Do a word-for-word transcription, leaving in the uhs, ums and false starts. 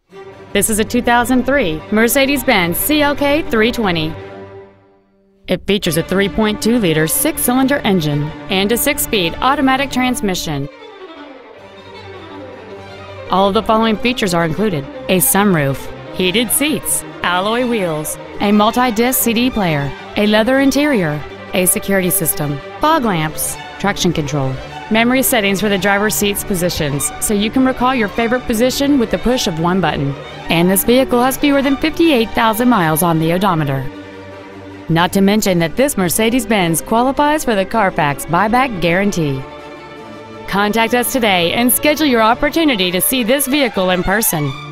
This is a two thousand three Mercedes-Benz C L K three twenty. It features a three point two liter six-cylinder engine and a six-speed automatic transmission. All of the following features are included: a sunroof, heated seats, alloy wheels, a multi-disc C D player, a leather interior, a security system, fog lamps, traction control, memory settings for the driver's seat's positions, so you can recall your favorite position with the push of one button. And this vehicle has fewer than fifty-eight thousand miles on the odometer. Not to mention that this Mercedes-Benz qualifies for the Carfax buyback guarantee. Contact us today and schedule your opportunity to see this vehicle in person.